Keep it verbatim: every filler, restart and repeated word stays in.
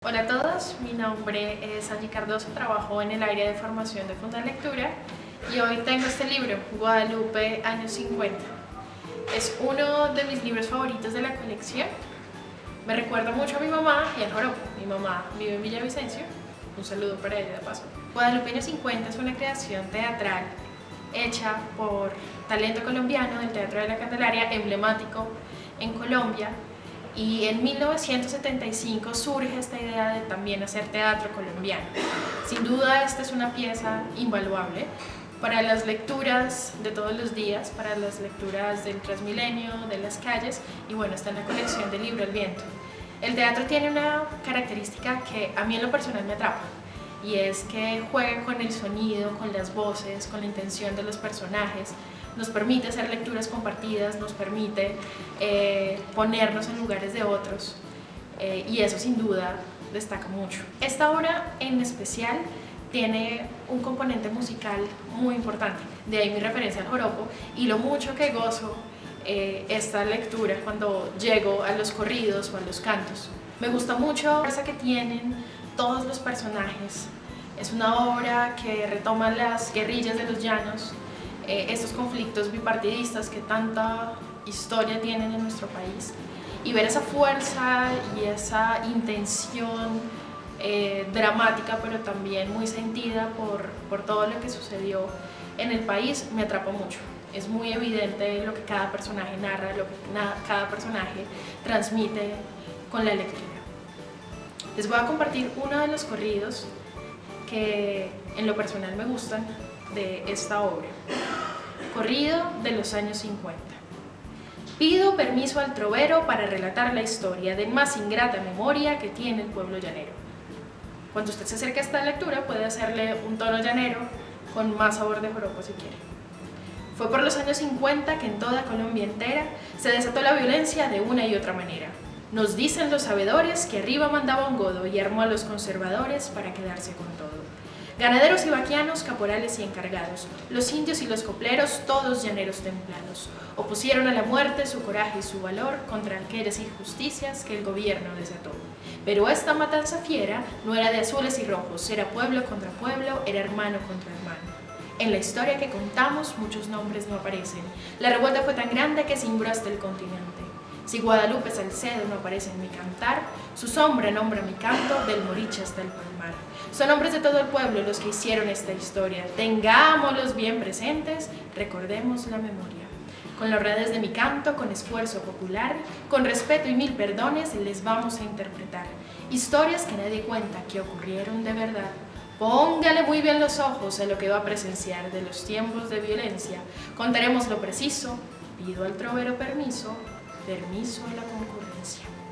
Hola a todos, mi nombre es Angie Cardoso, trabajo en el área de formación de Fundalectura y hoy tengo este libro, Guadalupe, años cincuenta. Es uno de mis libros favoritos de la colección. Me recuerda mucho a mi mamá y al joropo. Mi mamá vive en Villavicencio, un saludo para ella de paso. Guadalupe, años cincuenta es una creación teatral hecha por talento colombiano del Teatro de la Candelaria, emblemático en Colombia. Y en mil novecientos setenta y cinco surge esta idea de también hacer teatro colombiano. Sin duda esta es una pieza invaluable para las lecturas de todos los días, para las lecturas del Transmilenio, de las calles, y bueno, está en la colección del libro El Viento. El teatro tiene una característica que a mí en lo personal me atrapa, y es que juega con el sonido, con las voces, con la intención de los personajes. Nos permite hacer lecturas compartidas, nos permite eh, ponernos en lugares de otros eh, y eso sin duda destaca mucho. Esta obra en especial tiene un componente musical muy importante, de ahí mi referencia al joropo y lo mucho que gozo eh, esta lectura cuando llego a los corridos o a los cantos. Me gusta mucho la fuerza que tienen todos los personajes. Es una obra que retoma las guerrillas de los llanos, Eh, estos conflictos bipartidistas que tanta historia tienen en nuestro país, y ver esa fuerza y esa intención eh, dramática pero también muy sentida por, por todo lo que sucedió en el país me atrapa mucho. Es muy evidente lo que cada personaje narra, lo que cada personaje transmite con la lectura. Les voy a compartir uno de los corridos que en lo personal me gustan de esta obra. Corrido de los años cincuenta. Pido permiso al trovero para relatar la historia de más ingrata memoria que tiene el pueblo llanero. Cuando usted se acerque a esta lectura puede hacerle un tono llanero con más sabor de joropo si quiere. Fue por los años cincuenta que en toda Colombia entera se desató la violencia de una y otra manera. Nos dicen los sabedores que arriba mandaba un godo y armó a los conservadores para quedarse con todo. Ganaderos y vaquianos, caporales y encargados, los indios y los copleros, todos llaneros templados, opusieron a la muerte su coraje y su valor contra aquellas injusticias que el gobierno desató. Pero esta matanza fiera no era de azules y rojos, era pueblo contra pueblo, era hermano contra hermano. En la historia que contamos muchos nombres no aparecen. La revuelta fue tan grande que cimbró hasta el continente. Si Guadalupe Salcedo no aparece en mi cantar, su sombra nombra mi canto del Moriche hasta el Palmar. Son hombres de todo el pueblo los que hicieron esta historia. Tengámoslos bien presentes, recordemos la memoria. Con la honradez de mi canto, con esfuerzo popular, con respeto y mil perdones, les vamos a interpretar historias que nadie cuenta que ocurrieron de verdad. Póngale muy bien los ojos a lo que va a presenciar de los tiempos de violencia. Contaremos lo preciso, pido al trovero permiso, permiso a la concurrencia.